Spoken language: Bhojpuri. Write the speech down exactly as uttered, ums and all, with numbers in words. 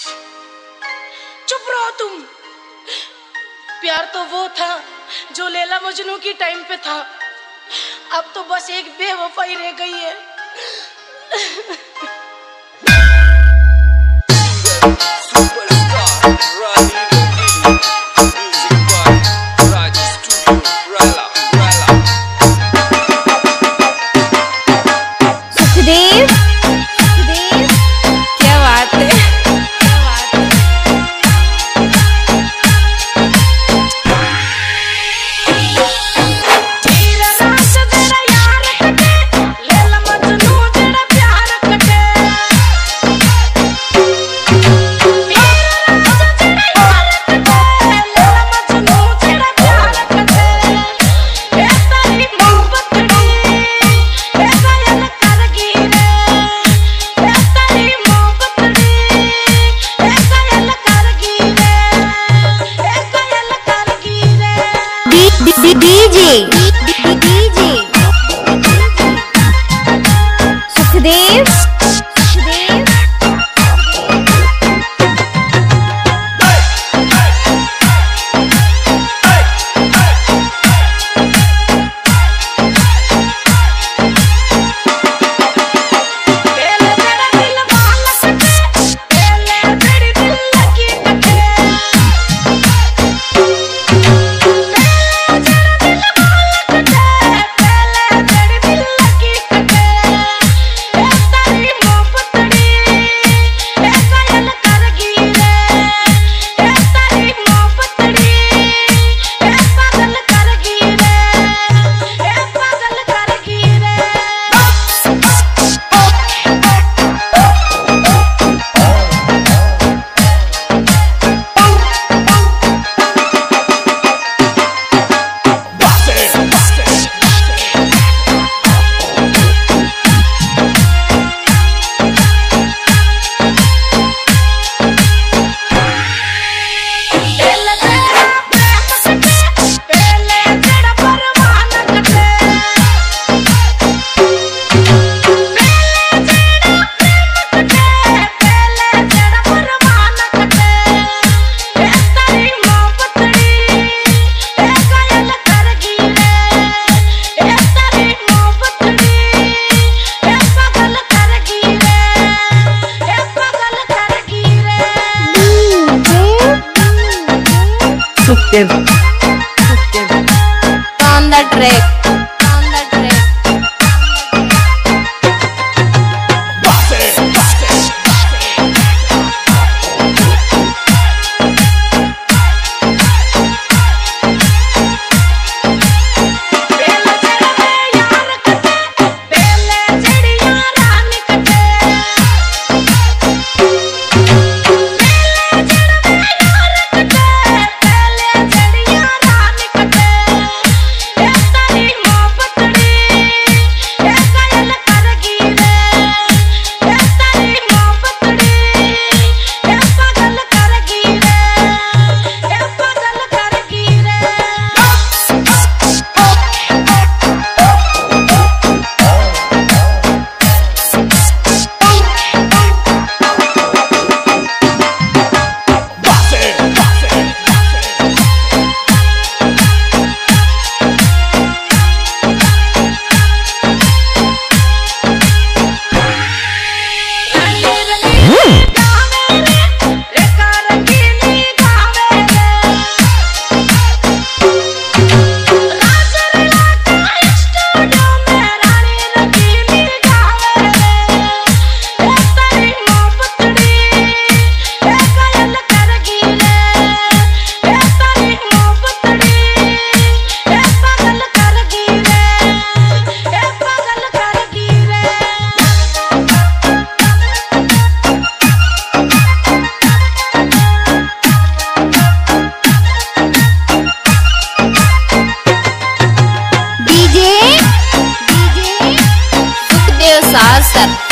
चुप रहो तुम। प्यार तो वो था जो लैला मजनू की टाइम पे था, अब तो बस एक बेवफाई रह गई है। सुखदेव, सुखदेव, क्या बात है, क्या बात है। तेरा राज तेरा यार कटे, लैला मजनू तेरा प्यार कटे। तेरा राज तेरा यार कटे, लैला मजनू तेरा प्यार कटे। ए तारी मोहब्बतड़ी, ए कायल करगी रे। ए तारी मोहब्बतड़ी, ए कायल करगी रे। ए कायल करगी रे। D D DJ DJ Sukhdev, Sukhdev. पहले तेरा दिल वाला कटे, पहले तेरी दिल लगी कटे। पहले तेरा दिल वाला कटे, पहले तेरी दिल लगी कटे। ए तारी मोहब्बतड़ी, ए कायल करगी रे। ए तारी मोहब्बतड़ी, ए पागल करगी रे। ए पागल करगी रे। पहले तेरा प्रेम कटे, पहले तेरा परवान कटे। पहले तेरा प्रेम कटे, पहले तेरा परवान कटे। ए तारी मोहब्बतड़ी, ए कायल करगी रे। ए तारी मोहब्बतड़ी, ए पागल करगी रे। ए पागल करगी रे। Sukhdev, Sukhdev. On the track, on the track. पहले तेरा यार कटे, पहले तेरी यारानी कटे। पहले तेरा यार कटे, पहले तेरी यारानी कटे। ए तारी मोहब्बतड़ी, ए कायल करगी रे। ए तारी मोहब्बतड़ी, ए पागल करगी रे। ए पागल करगी रे। रंगी रंगी गावे रे, रेखा रंगीली गावे रे। राज लीला का स्टूडियो में रानी रंगीली गावे रे। ए तारी मोहब्बतड़ी, ए कायल करगी रे। ए तारी मोहब्बतड़ी, ए पागल करगी रे। ए पागल करगी रे। डीजे डीजे सुखदेव सासर।